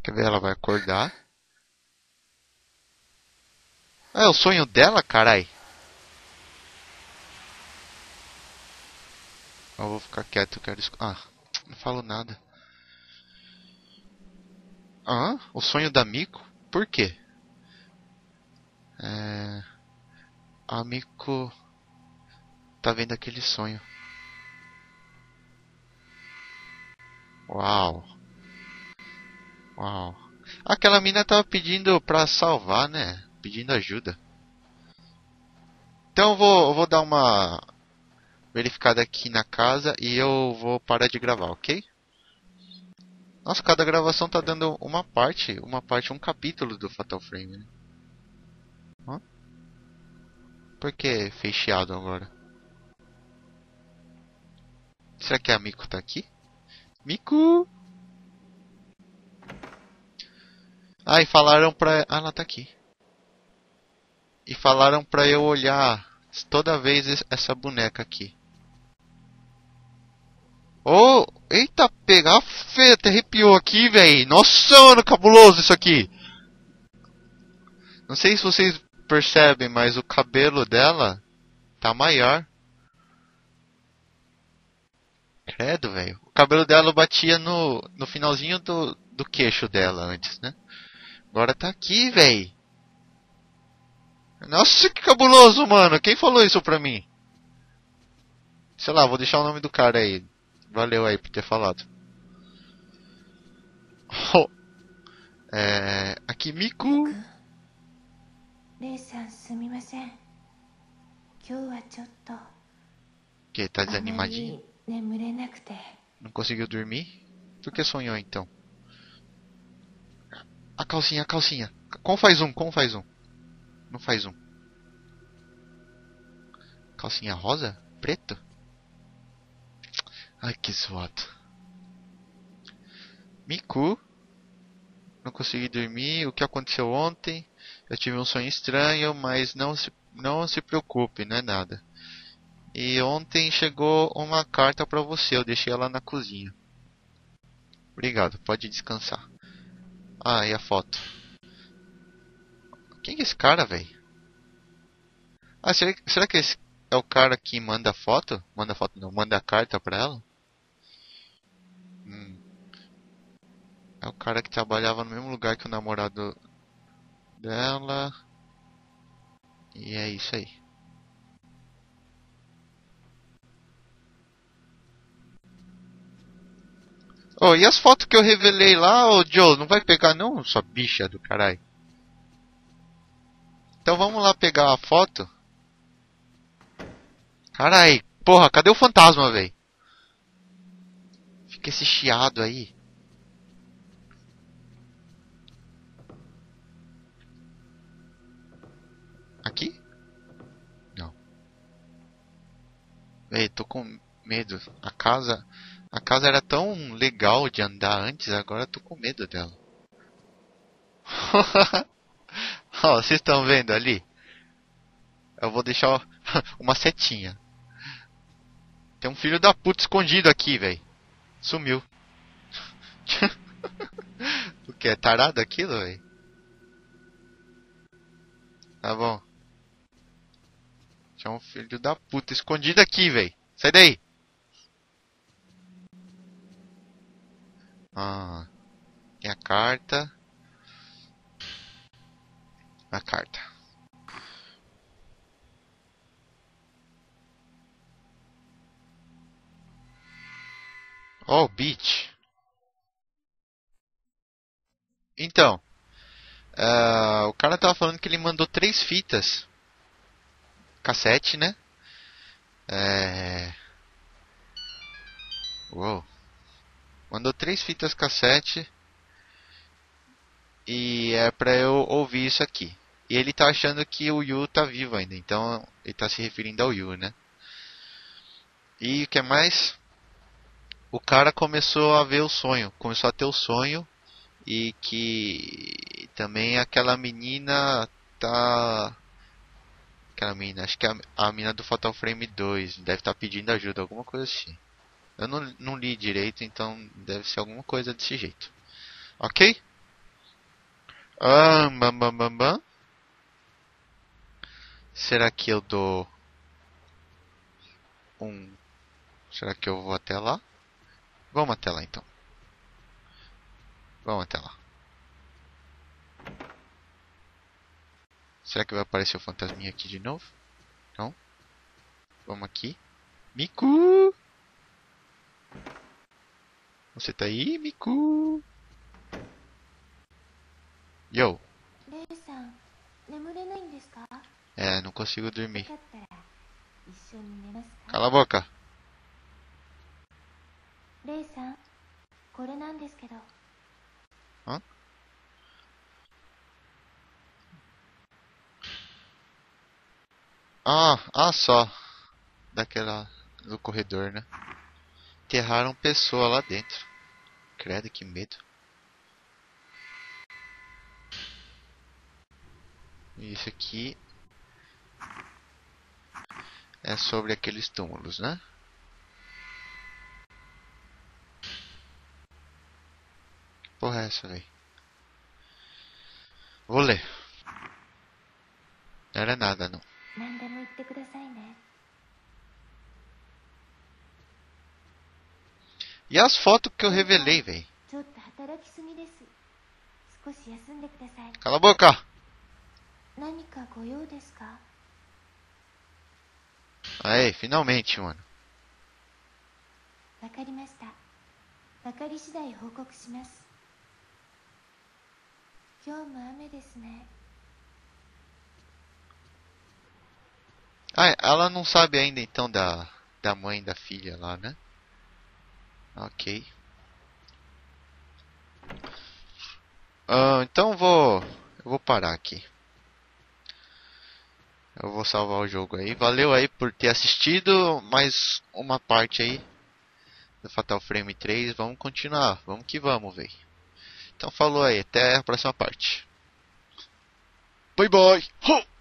Quer ver? Ela vai acordar. Ah, é o sonho dela, carai. Eu vou ficar quieto, eu quero... não falo nada. Ah, o sonho da Miko? Por quê? A Miko tá vendo aquele sonho. Uau. Uau. Aquela mina tava pedindo pra salvar, né? Pedindo ajuda. Então eu vou dar uma verificada aqui na casa e eu vou parar de gravar, ok? Nossa, cada gravação tá dando um capítulo do Fatal Frame, né? Hã? Por que fez chiado agora? Será que a Miko tá aqui? Miko! Ah, e falaram pra... Ah, ela tá aqui. E falaram pra eu olhar toda vez essa boneca aqui. Oh, eita, pegar feio, até arrepiou aqui, velho. Nossa, mano, cabuloso isso aqui. Não sei se vocês percebem, mas o cabelo dela tá maior. Credo, velho. O cabelo dela batia no finalzinho do queixo dela antes, né? Agora tá aqui, velho. Nossa, que cabuloso, mano. Quem falou isso pra mim? Sei lá, vou deixar o nome do cara aí. Valeu aí por ter falado. Oh, aqui, Miku. レイさんすみません。今日はちょっと Que tá あま desanimadinho? り眠れなくて。 Não conseguiu dormir? Por que sonhou então? A calcinha, a calcinha. Como faz um? Como faz um? Não faz um. Calcinha rosa? Preto? Ai, que zoado. Miku. Não consegui dormir. O que aconteceu ontem? Eu tive um sonho estranho, mas não se preocupe, não é nada. E ontem chegou uma carta pra você. Eu deixei ela na cozinha. Obrigado, pode descansar. Ah, e a foto? Quem é esse cara, velho? Ah, será que esse é o cara que manda a foto? Manda a foto não, manda a carta pra ela? É o cara que trabalhava no mesmo lugar que o namorado dela. E é isso aí. Oh, e as fotos que eu revelei lá, ô Joe, não vai pegar não, sua bicha do caralho? Então vamos lá pegar a foto. Carai, porra, cadê o fantasma, velho? Fica esse chiado aí. Aqui? Não. Véi, tô com medo. A casa era tão legal de andar antes, agora eu tô com medo dela. Ó, vocês estão vendo ali? Eu vou deixar uma setinha. Tem um filho da puta escondido aqui, velho. Sumiu. O que? É tarado aquilo, velho? Tá bom. Tinha um filho da puta escondido aqui, velho. Sai daí. Ah, tem a carta. A carta. Oh, Beach. Então, o cara tava falando que ele mandou 3 fitas. Cassete, né? Uou. Mandou 3 fitas cassete. E é pra eu ouvir isso aqui. E ele tá achando que o Yu tá vivo ainda. Então ele tá se referindo ao Yu, né? E o que mais? O cara começou a ver o sonho. Começou a ter o sonho. E que também aquela menina tá... Aquela menina, acho que é a menina do Fatal Frame 2. Deve estar pedindo ajuda, alguma coisa assim. Eu não li direito, então deve ser alguma coisa desse jeito. Ok? Bam, bam, bam, bam. Será que eu dou um... Será que eu vou até lá? Vamos até lá então. Vamos até lá. Será que vai aparecer o fantasminha aqui de novo? Não? Vamos aqui. Miku! Você tá aí, Miku? Yo! レイさん、眠れないんですか？よ Não consigo dormir. かったら一緒に寝ますか？ Cala a boca! レイさん、これなんですけど。 Hã? Só. Daquela... do corredor, né? Enterraram pessoa lá dentro. Credo, que medo. Isso aqui é sobre aqueles túmulos, né? Que porra é essa, velho? Vou ler. Não era nada, não. 何でも言ってくださいね。 E as fotos que eu revelei, velho? ちょっと働きすぎです。少し休んでください。 Cala a boca! 何かご用ですか？ Aí, finalmente, mano. わかりました。わかり次第報告します。今日も雨ですね。 Ela não sabe ainda então da mãe e da filha lá, né? Ok. Então eu vou parar aqui. Eu vou salvar o jogo aí. Valeu aí por ter assistido mais uma parte aí do Fatal Frame 3. Vamos continuar. Vamos que vamos, velho. Então falou aí. Até a próxima parte. Bye bye.